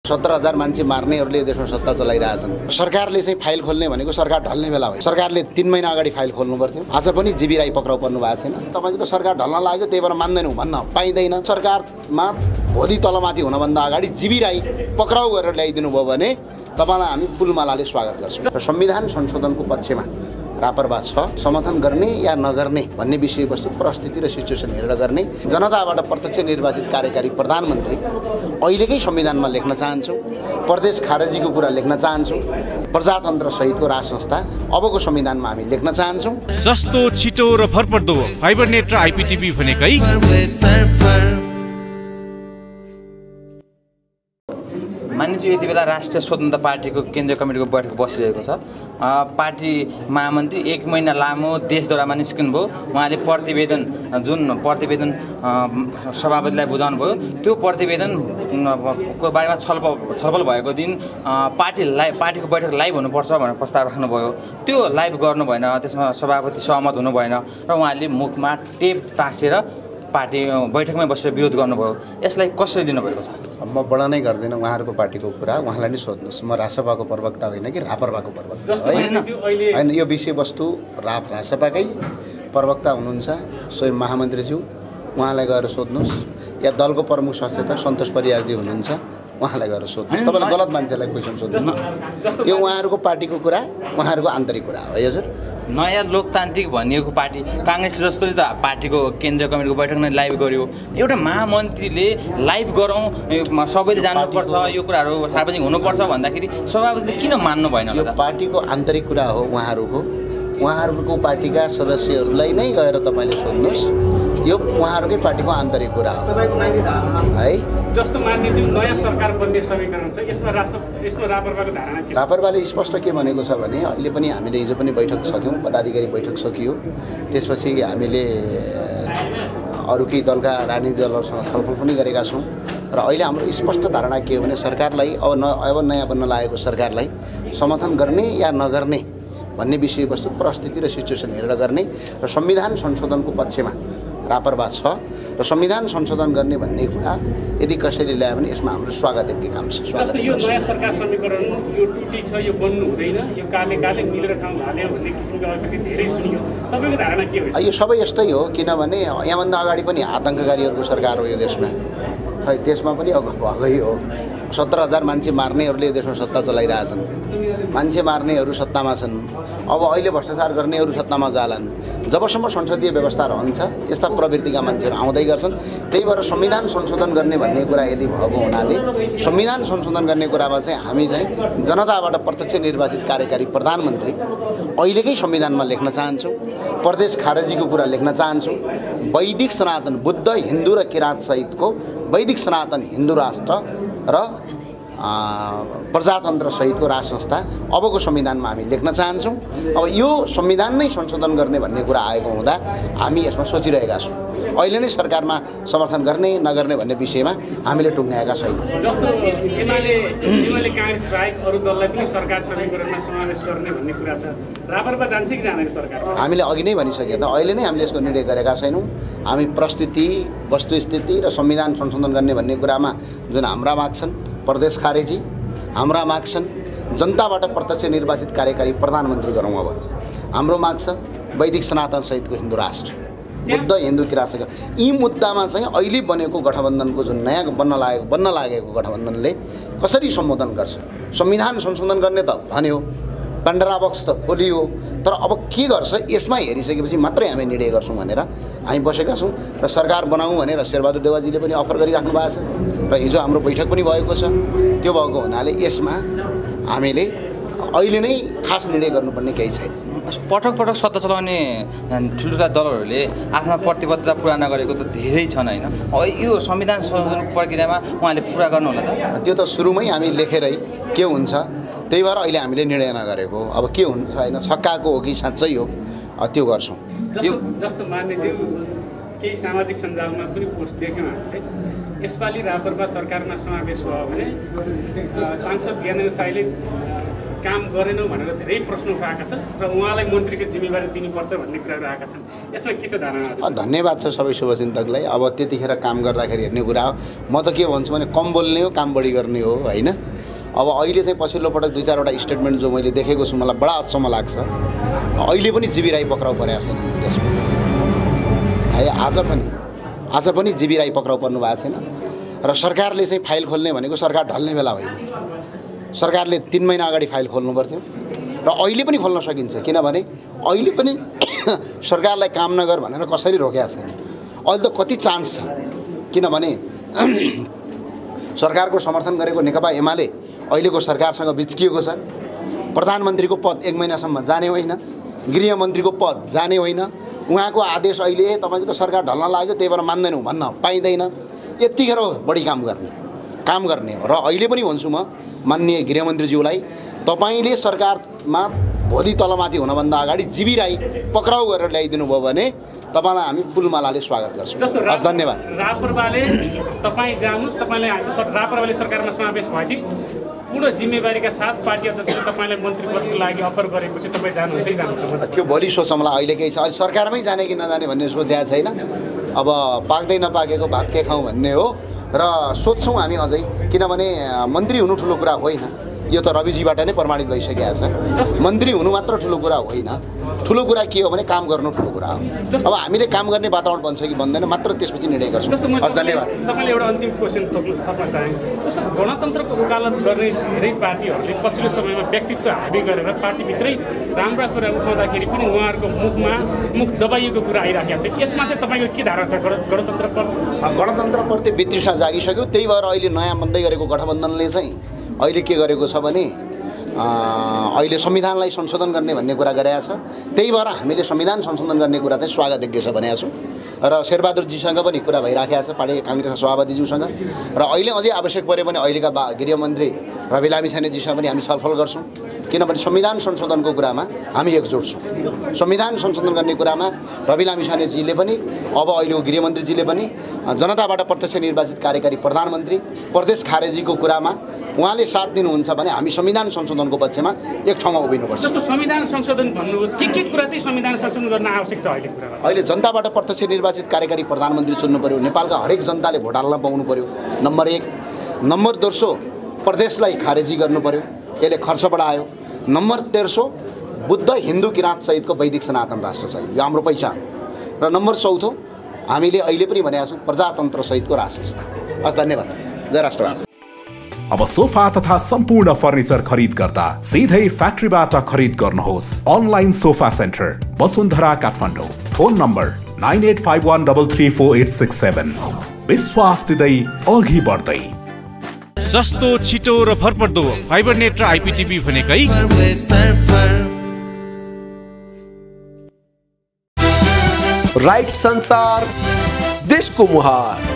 17,000 मान्छे मार्नेहरूले देशमा सत्ता चलाइरहेछन्। सरकारले चाहिँ फाइल खोल्ने भनेको सरकार ढल्ने बेला हो। सरकारले 3 महिना अगाडि फाइल खोल्नु पर्थ्यो। आज पनि जीवी राई पक्राउ पर्नु भएको छैन। तपाईँको त सरकार ढल्न लाग्यो, त्यही भएर मान्दैनौँ भन्न पाइँदैन। सरकारमा भोलि तलमाथि हुनभन्दा अगाडि जीवी राई पक्राउ गरेर ल्याइदिनु भयो भने तपाईँलाई हामी फुलमालाले स्वागत गर्छौँ। र संविधान संशोधनको पक्षमा रापरवा छ, समर्थन गर्ने या नगर्ने भन्ने विषयवस्तु परिस्थिति र सिचुएसन हेरेर गर्ने। जनताबाट प्रत्यक्ष निर्वाचित कार्यकारी प्रधानमन्त्री अहिलेकै संविधानमा लेख्न चाहन्छौँ। प्रदेश खारेजीको कुरा लेख्न चाहन्छौँ। प्रजातन्त्र सहितको राज संस्था अबको संविधानमा हामी लेख्न चाहन्छौँ। सस्तो, छिटो र भरपर्दो फाइबरनेट र आइपिटिभी भनेकै मानिज्यू यति बेला राष्ट्रिय स्वतन्त्र पार्टीको केन्द्रीय कमिटीको बैठक बसिरहेको छ। पार्टी महामन्त्री 1 महिना लामो देश दौरामा निस्किनुभयो। उहाँले जुन प्रतिवेदन सभापतिलाई बुझाउनु भयो, त्यो प्रतिवेदनको बारेमा छलफल भएको दिन पार्टीको बैठक लाइभ हुनुपर्छ भनेर प्रस्ताव राख्नुभयो। त्यो लाइभ गर्नु भएन, त्यसमा सभापति सहमत हुनु भएन र उहाँले मुखमा टेप टाँसेर पार्टी बैठकमै बसेर विरोध गर्नुभयो। यसलाई कसरी लिनुभएको छ? म बढानै गर्दिनँ उहाँहरूको पार्टीको कुरा, उहाँलाई नै सोध्नुहोस्। म रासपाको प्रवक्ता होइन कि रापरवाको प्रवक्ता होइन। यो विषयवस्तु रासपाकै प्रवक्ता हुनुहुन्छ स्वयं महामन्त्रीज्यू, उहाँलाई गएर सोध्नुहोस्। या दलको प्रमुख सचेतक सन्तोष परियारजी हुनुहुन्छ, उहाँलाई गएर सोध्नुहोस्। तपाईँले गलत मान्छेलाई क्वेसन सोध्नुहोस्। यो उहाँहरूको पार्टीको कुरा, उहाँहरूको आन्तरिक कुरा हो। हजुर, नयाँ लोकतान्त्रिक भनिएको पार्टी काङ्ग्रेस जस्तो त पार्टीको केन्द्रीय कमिटीको बैठक नै लाइभ गर्यो। एउटा महामन्त्रीले लाइभ गरौँ, सबैले जान्नुपर्छ, यो कुराहरू सार्वजनिक हुनुपर्छ भन्दाखेरि सभापतिले किन मान्नु भएन? यो पार्टीको आन्तरिक कुरा हो। उहाँहरूको पार्टीका सदस्यहरूलाई नै गएर तपाईँले सोध्नुहोस्। यो उहाँहरूकै पार्टीको आन्तरिक कुरा हो है। जस्तो मानिज्यू नयाँ सरकार बन्ने समीकरण छ, यसमा रापरवाको धारणा के? रापरवाले स्पष्ट के भनेको छ भने अहिले पनि हामीले हिजो पनि बैठक सक्यौँ, पदाधिकारी बैठक सकियो। त्यसपछि हामीले अरू केही दलका राजनीतिक दलहरूसँग छलफल पनि गरेका छौँ। र अहिले हाम्रो स्पष्ट धारणा के हो भने सरकारलाई अब नयाँ बन्न लागेको सरकारलाई समर्थन गर्ने या नगर्ने भन्ने विषयवस्तु परिस्थिति र सिचुएसन हेरेर गर्ने। र संविधान संशोधनको पक्षमा रापरवा छ र संविधान संशोधन गर्ने भन्ने कुरा यदि कसैले ल्यायो भने यसमा हाम्रो स्वागतयोग्य काम छ। स्वागत। यो नयाँ सरकार समीकरण यो टुटी छ, यो बन्नु हुँदैन, यो काले मिलेर ठाउँ हाल्यो भन्ने किसिमको अलिकति धेरै सुनियो। तपाईँको धारणा के हो? यो सबै यस्तै हो, किनभने यहाँभन्दा अगाडि पनि आतङ्ककारीहरूको सरकार हो यो देशमा। खै त्यसमा पनि भएकै हो। 17,000 मान्छे मार्नेहरूले देशमा सत्ता चलाइरहेछन्। मान्छे मार्नेहरू सत्तामा छन्। अब अहिले भ्रष्टाचार गर्नेहरू सत्तामा जालान्। जबसम्म संसदीय व्यवस्था रहन्छ यस्ता प्रवृत्तिका मान्छेहरू आउँदै गर्छन्। त्यही भएर संविधान संशोधन गर्ने भन्ने कुरा यदि भएको हुनाले संविधान संशोधन गर्ने कुरामा चाहिँ हामी चाहिँ जनताबाट प्रत्यक्ष निर्वाचित कार्यकारी प्रधानमन्त्री अहिलेकै संविधानमा लेख्न चाहन्छौँ। प्रदेश खारेजीको कुरा लेख्न चाहन्छौँ। वैदिक सनातन बुद्ध, हिन्दू र किराँत सहितको वैदिक सनातन हिन्दू राष्ट्र र प्रजातन्त्र सहितको राज संस्था अबको संविधानमा हामी लेख्न चाहन्छौँ। अब यो संविधान नै संशोधन गर्ने भन्ने कुरा आएको हुँदा हामी यसमा सोचिरहेका छौँ। अहिले नै सरकारमा समर्थन गर्ने नगर्ने भन्ने विषयमा हामीले टुङ्ग्याएका छैनौँ। जस्तो एमाले काङ्ग्रेस बाहेक अरू दललाई पनि सरकार समीकरणमा समावेश गर्ने भन्ने कुरा छ। रापरवा जान्छ कि जाँदैन सरकार? हामीले अघि नै भनिसके त, अहिले नै हामीले यसको निर्णय गरेका छैनौँ। हामी परिस्थिति, वस्तुस्थिति र संविधान संशोधन गर्ने भन्ने कुरामा जुन हाम्रा माग छन्, प्रदेश खारेजी हाम्रा माग छन्, जनताबाट प्रत्यक्ष निर्वाचित कार्यकारी प्रधानमन्त्री गरौँ। अब हाम्रो माग छ वैदिक सनातन सहितको हिन्दू राष्ट्र, बुद्ध हिन्दू किराँत। यी मुद्दामा चाहिँ अहिले बनेको गठबन्धनको जुन नयाँ बन्न लागेको गठबन्धनले कसरी सम्बोधन गर्छ? संविधान संशोधन गर्ने त भन्यो, पाण्डरा बक्स त खोलियो, तर अब के गर्छ यसमा हेरिसकेपछि मात्रै हामी निर्णय गर्छौँ भनेर हामी बसेका छौँ। र सरकार बनाऊँ भनेर शेरबहादुर देउवाजीले पनि अफर गरिराख्नु भएको छ र हिजो हाम्रो बैठक पनि भएको छ। त्यो भएको हुनाले यसमा हामीले अहिले नै खास निर्णय गर्नुपर्ने केही छैन। पटक पटक सत्ता चलाउने ठुल्ठुला दलहरूले आफ्ना प्रतिबद्धता पुरा नगरेको त धेरै छन् होइन? अब यो संविधान संशोधन प्रक्रियामा उहाँले पुरा गर्नु होला त? त्यो त सुरुमै हामी लेखेरै के हुन्छ, त्यही भएर अहिले हामीले निर्णय नगरेको। अब के हुन्छ होइन, छक्काको हो कि साँच्चै हो, त्यो गर्छौँ। जस्तो मान्यज्यू केही सामाजिक सञ्जालमा पनि पोस्ट देख्यौँ हामीले, यसपालि रापरवा सरकारमा समावेश भयो भने सांसद ज्ञानेन्द्र साईले काम गरेनौँ भनेर धेरै प्रश्न उठाएका छन् र उहाँलाई मन्त्रीको जिम्मेवारी दिनुपर्छ भन्ने कुराहरू आएका छन्। यसमा के छ धारणा? धन्यवाद छ सबै शुभचिन्तकलाई। अब त्यतिखेर काम गर्दाखेरि हेर्ने कुरा हो। म त के भन्छु भने कम बोल्ने हो, काम बढी गर्ने हो, होइन? अब अहिले चाहिँ पछिल्लो पटक 2-4वटा स्टेटमेन्ट जो मैले देखेको छु मलाई बडा अचम्म लाग्छ। अहिले पनि जीवी राई पक्राउ परेको छैन त्यसमा है। आज पनि जीवी राई पक्राउ पर्नु भएको छैन र सरकारले चाहिँ फाइल खोल्ने भनेको सरकार ढल्ने बेला होइन। सरकारले 3 महिना अगाडि फाइल खोल्नु पर्थ्यो र अहिले पनि खोल्न सकिन्छ, किनभने अहिले पनि सरकारलाई काम नगर भनेर कसरी रोकेको छैन। अहिले त कति चान्स छ, किनभने सरकारको समर्थन गरेको नेकपा एमाले अहिलेको सरकारसँग बिच्किएको छ। प्रधानमन्त्रीको पद 1 महिनासम्म जाने होइन, गृहमन्त्रीको पद जाने होइन। उहाँको आदेश अहिले तपाईँको त सरकार ढल्न लाग्यो त्यही भएर मान्दैनौँ भन्न पाइँदैन। यतिखेर बढी काम गर्ने हो। र अहिले पनि भन्छु म माननीय गृहमन्त्रीज्यूलाई, तपाईँले सरकारमा भोलि तलमाथि हुनभन्दा अगाडि जीवी राई पक्राउ गरेर ल्याइदिनु भयो भने तपाईँलाई हामी फुलमालाले स्वागत गर्छौँ। हस्, धन्यवाद। राप्रपाले तपाईँ जानुहोस्, तपाईँले राप्रपाले सरकारमा समावेश भएपछि पूर्ण जिम्मेवारीका साथ पार्टी अध्यक्षले तपाईँलाई मन्त्री पदको लागि अफर गरेपछि तपाईँ जानुहुन्छ कि जानुहुन्छ? त्यो भोलि सोचौँला। अहिले केही छ, अहिले सरकारमै जाने कि नजाने भन्ने सोचेको छैन। अब पाक्दै नपाकेको भात के खाउँ भन्ने हो र सोध्छौँ हामी अझै, किनभने मन्त्री हुनु ठुलो कुरा होइन। यो त रविजीबाट नै प्रमाणित भइसकेको छ। मन्त्री हुनु मात्र ठुलो कुरा होइन, ठुलो कुरा के हो भने काम गर्नु ठुलो कुरा हो। अब हामीले काम गर्ने वातावरण बन्छ कि बन्दैन मात्र त्यसपछि निर्णय गर्छौँ। हस्, धन्यवाद। तपाईँले एउटा अन्तिम क्वेसन थप्न चाहेँ। जस्तो गणतन्त्रको वकालत गर्ने धेरै पार्टीहरूले पछिल्लो समयमा व्यक्तित्व हाबी गरेर पार्टीभित्रै राम्रा कुरा उठाउँदाखेरि पनि उहाँहरूको मुख दबाइएको कुरा आइराखेको छ। यसमा चाहिँ तपाईँको के धारणा छ? गणतन्त्रप्रति वितृष्णा जागिसक्यो। त्यही भएर अहिले नयाँ बन्दै गरेको गठबन्धनले चाहिँ अहिले के गरेको छ भने अहिले संविधानलाई संशोधन गर्ने भन्ने कुरा गरेको छ। त्यही भएर हामीले संविधान संशोधन गर्ने कुरा चाहिँ स्वागतयोग्य छ भनेको छौँ र शेरबहादुरजीसँग पनि कुरा भइराखेको छ, पार्टी काङ्ग्रेसका सभापतिज्यूसँग। र अहिले अझै आवश्यक पऱ्यो भने अहिलेका गृहमन्त्री रवि लामिछानेजीसँग पनि हामी छलफल गर्छौँ, किनभने संविधान संशोधनको कुरामा हामी एकजुट छौँ। संविधान संशोधन गर्ने कुरामा रवि लामिछानेजीले पनि अब अहिलेको गृहमन्त्रीजीले पनि जनताबाट प्रत्यक्ष निर्वाचित कार्यकारी प्रधानमन्त्री प्रदेश खारेजीको कुरामा उहाँले साथ दिनुहुन्छ भने हामी संविधान संशोधनको पक्षमा एक ठाउँमा उभिनुपर्छ। जस्तो संविधान संशोधन भन्नुभयो, के कुरा चाहिँ संविधान संशोधन गर्न आवश्यक छ अहिले? जनताबाट प्रत्यक्ष निर्वाचित कार्यकारी प्रधानमन्त्री चुन्नु पर्यो, नेपालका हरेक जनताले भोट हाल्न पाउनु पर्यो, नम्बर 1। नम्बर 2 प्रदेशलाई खारेजी गर्नु पर्यो, यसले खर्च बढायो। नम्बर 13 बुद्ध हिन्दू किराँत सहितको वैदिक सनातन राष्ट्र छ, यो हाम्रो पहिचान। र नम्बर 4 हामीले अहिले पनि भनेका छौँ प्रजातन्त्र सहितको राष्ट्र संस्था। हस्, धन्यवाद। जय राष्ट्रवाद। अब सोफा तथा सम्पूर्ण फर्निचर खरिद गर्दा सिधै फ्याक्ट्रीबाट खरिद गर्नुहोस्। Online sofa centre, Vasundhara, Kathmandu. Phone number 9851334867। विश्वास दिँदै अघि बढ्दै। सस्तो, छिटो र भरपर्दो फाइबरनेट र आइपिटिभी भनेकै राइट संचार, देशको मुहार।